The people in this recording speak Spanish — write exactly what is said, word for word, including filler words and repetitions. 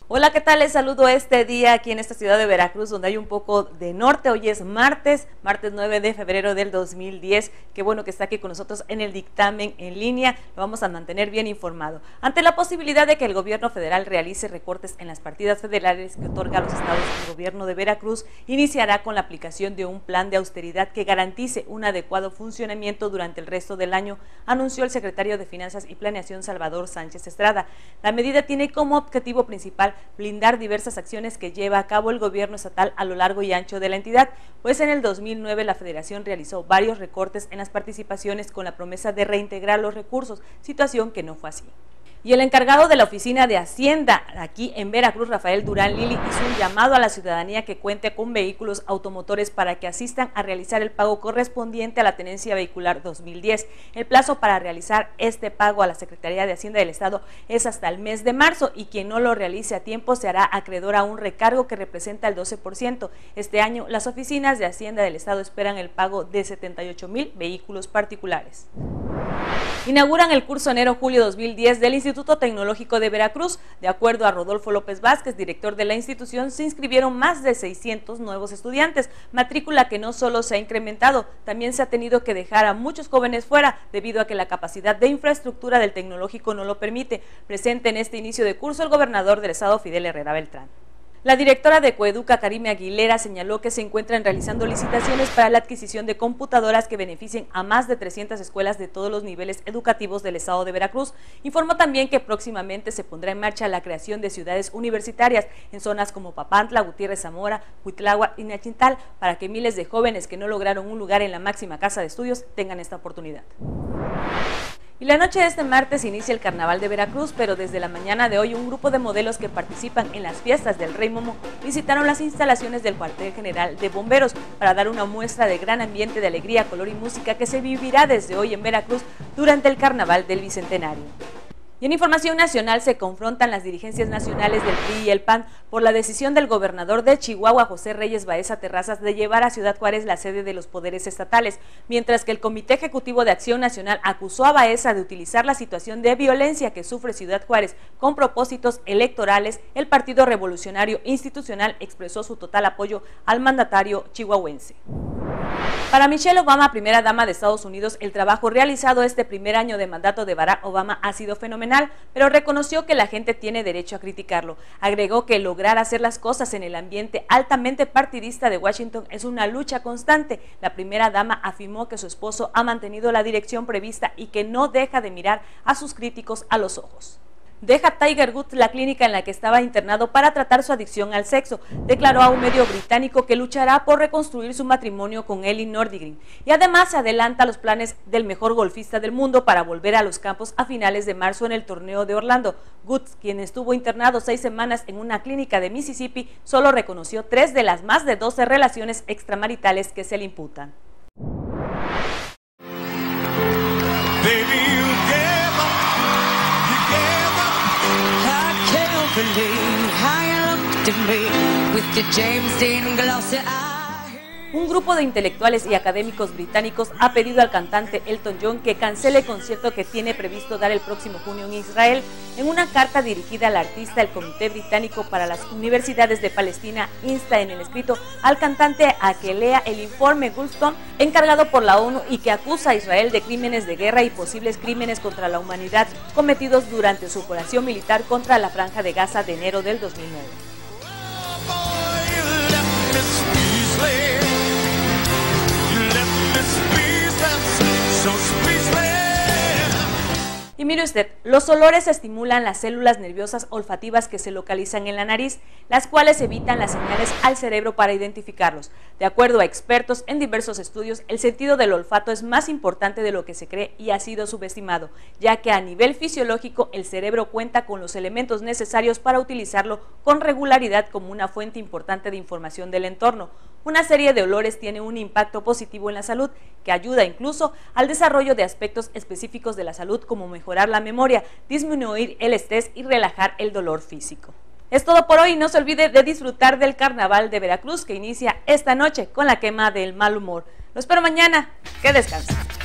Hola, ¿qué tal? Les saludo este día aquí en esta ciudad de Veracruz, donde hay un poco de norte. Hoy es martes, martes nueve de febrero del dos mil diez. Qué bueno que está aquí con nosotros en el dictamen en línea. Lo vamos a mantener bien informado. Ante la posibilidad de que el gobierno federal realice recortes en las partidas federales que otorga a los estados, el gobierno de Veracruz iniciará con la aplicación de un plan de austeridad que garantice un adecuado funcionamiento durante el resto del año, anunció el secretario de Finanzas y Planeación, Salvador Sánchez Estrada. La medida tiene como objetivo principal blindar diversas acciones que lleva a cabo el gobierno estatal a lo largo y ancho de la entidad, pues en el dos mil nueve la federación realizó varios recortes en las participaciones con la promesa de reintegrar los recursos, situación que no fue así. Y el encargado de la Oficina de Hacienda aquí en Veracruz, Rafael Durán Lili, hizo un llamado a la ciudadanía que cuente con vehículos automotores para que asistan a realizar el pago correspondiente a la tenencia vehicular dos mil diez. El plazo para realizar este pago a la Secretaría de Hacienda del Estado es hasta el mes de marzo y quien no lo realice a tiempo se hará acreedor a un recargo que representa el doce por ciento. Este año las oficinas de Hacienda del Estado esperan el pago de setenta y ocho mil vehículos particulares. Inauguran el curso enero-julio dos mil diez del Instituto Tecnológico de Veracruz. De acuerdo a Rodolfo López Vázquez, director de la institución, se inscribieron más de seiscientos nuevos estudiantes, matrícula que no solo se ha incrementado, también se ha tenido que dejar a muchos jóvenes fuera debido a que la capacidad de infraestructura del tecnológico no lo permite. Presente en este inicio de curso el gobernador del estado, Fidel Herrera Beltrán. La directora de Coeduca, Karime Aguilera, señaló que se encuentran realizando licitaciones para la adquisición de computadoras que beneficien a más de trescientas escuelas de todos los niveles educativos del estado de Veracruz. Informó también que próximamente se pondrá en marcha la creación de ciudades universitarias en zonas como Papantla, Gutiérrez Zamora, Cuitláhuac y Nachintal, para que miles de jóvenes que no lograron un lugar en la máxima casa de estudios tengan esta oportunidad. Y la noche de este martes inicia el Carnaval de Veracruz, pero desde la mañana de hoy un grupo de modelos que participan en las fiestas del Rey Momo visitaron las instalaciones del cuartel general de bomberos para dar una muestra de gran ambiente de alegría, color y música que se vivirá desde hoy en Veracruz durante el Carnaval del Bicentenario. Y en información nacional se confrontan las dirigencias nacionales del P R I y el P A N por la decisión del gobernador de Chihuahua, José Reyes Baeza Terrazas, de llevar a Ciudad Juárez la sede de los poderes estatales, mientras que el Comité Ejecutivo de Acción Nacional acusó a Baeza de utilizar la situación de violencia que sufre Ciudad Juárez con propósitos electorales. El Partido Revolucionario Institucional expresó su total apoyo al mandatario chihuahuense. Para Michelle Obama, primera dama de Estados Unidos, el trabajo realizado este primer año de mandato de Barack Obama ha sido fenomenal, pero reconoció que la gente tiene derecho a criticarlo. Agregó que lograr hacer las cosas en el ambiente altamente partidista de Washington es una lucha constante. La primera dama afirmó que su esposo ha mantenido la dirección prevista y que no deja de mirar a sus críticos a los ojos. Deja Tiger Woods la clínica en la que estaba internado para tratar su adicción al sexo. Declaró a un medio británico que luchará por reconstruir su matrimonio con Ellie Nordegren y además se adelanta a los planes del mejor golfista del mundo para volver a los campos a finales de marzo en el torneo de Orlando. Woods, quien estuvo internado seis semanas en una clínica de Mississippi, solo reconoció tres de las más de doce relaciones extramaritales que se le imputan. Un grupo de intelectuales y académicos británicos ha pedido al cantante Elton John que cancele el concierto que tiene previsto dar el próximo junio en Israel. En una carta dirigida al artista, el Comité Británico para las Universidades de Palestina insta en el escrito al cantante a que lea el informe Goldstone encargado por la ONU y que acusa a Israel de crímenes de guerra y posibles crímenes contra la humanidad cometidos durante su operación militar contra la Franja de Gaza de enero del dos mil nueve. Y mire usted, los olores estimulan las células nerviosas olfativas que se localizan en la nariz, las cuales evitan las señales al cerebro para identificarlos. De acuerdo a expertos en diversos estudios, el sentido del olfato es más importante de lo que se cree y ha sido subestimado, ya que a nivel fisiológico el cerebro cuenta con los elementos necesarios para utilizarlo con regularidad como una fuente importante de información del entorno. Una serie de olores tiene un impacto positivo en la salud, que ayuda incluso al desarrollo de aspectos específicos de la salud como mejorar la memoria, disminuir el estrés y relajar el dolor físico. Es todo por hoy, no se olvide de disfrutar del Carnaval de Veracruz que inicia esta noche con la quema del mal humor. Lo espero mañana, que descansen.